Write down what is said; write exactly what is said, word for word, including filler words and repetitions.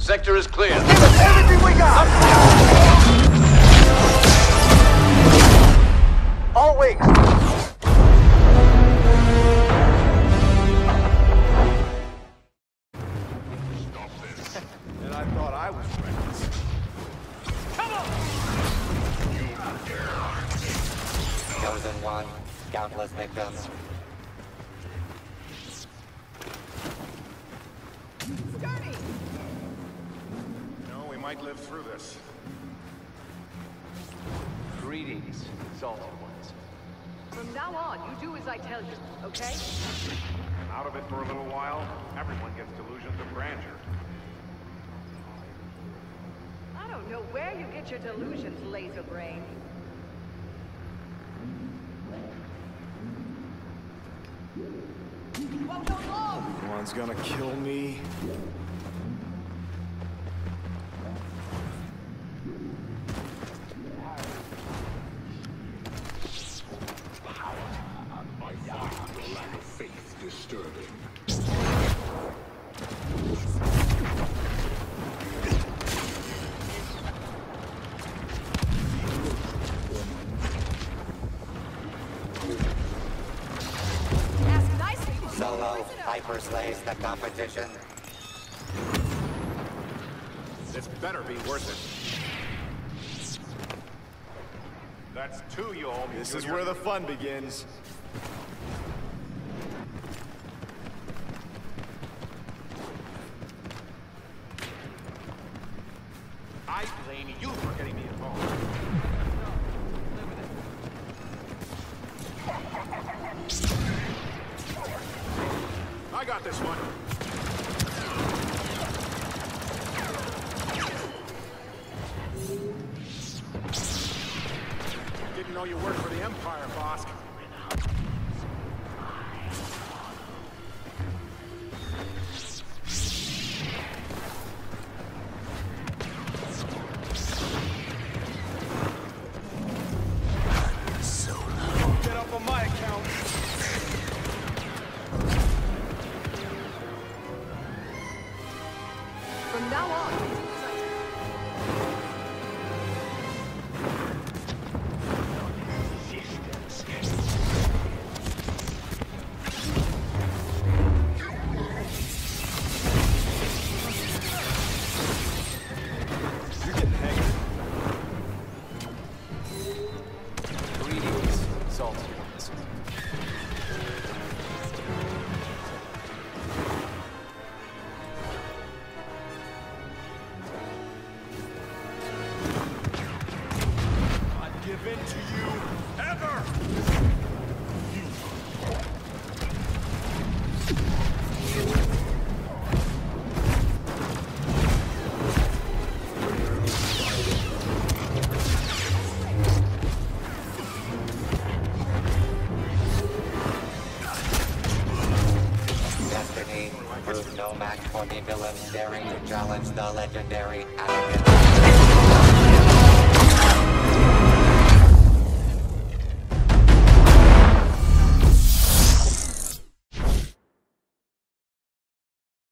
sector is clear. Give us everything we got! All wings! Stop this. And I thought I was reckless. Come on! You dare! Chosen one, countless victims. Sturdy! No, we might live through this. Greetings, Salty Ones. From now on, you do as I tell you, okay? Out of it for a little while, everyone gets delusions of grandeur. I don't know where you get your delusions, laser brain. Whoa, go low! One's gonna kill me. I find the lack of faith disturbing. Ask nicely. Solo hyper slays the competition. This better be worth it. That's two, you owe me. This is Junior. where the fun begins. I blame you for getting me involved. I got this one. Didn't know you worked for the Empire, boss. Get up on my account. From now on, you do as I tell you. You're getting hangry. Greetings, Salty Ones. Not give in to you ever. Destiny proved no match for the villains daring to challenge the legendary Anakin.